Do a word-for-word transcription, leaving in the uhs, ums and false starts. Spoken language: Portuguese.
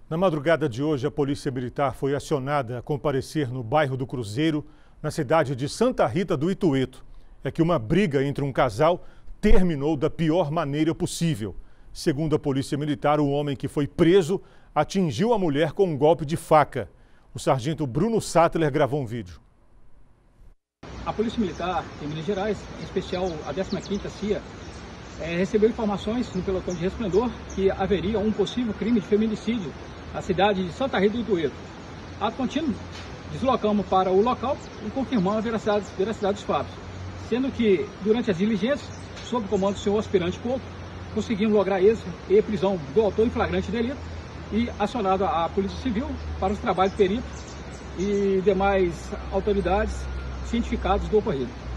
Na madrugada de hoje, a Polícia Militar foi acionada a comparecer no bairro do Cruzeiro, na cidade de Santa Rita do Itueto. É que uma briga entre um casal terminou da pior maneira possível. Segundo a Polícia Militar, o homem que foi preso atingiu a mulher com um golpe de faca. O sargento Bruno Sattler gravou um vídeo. A Polícia Militar em Minas Gerais, em especial a décima quinta C I A, é, recebeu informações no pelotão de Resplendor que haveria um possível crime de feminicídio na cidade de Santa Rita do Itueto. Ato contínuo, deslocamos para o local e confirmamos a veracidade, veracidade dos fatos, sendo que, durante as diligências, sob o comando do senhor aspirante Couto, conseguimos lograr êxito e prisão do autor em flagrante delito e acionado a Polícia Civil para os trabalhos peritos e demais autoridades cientificados do ocorrido.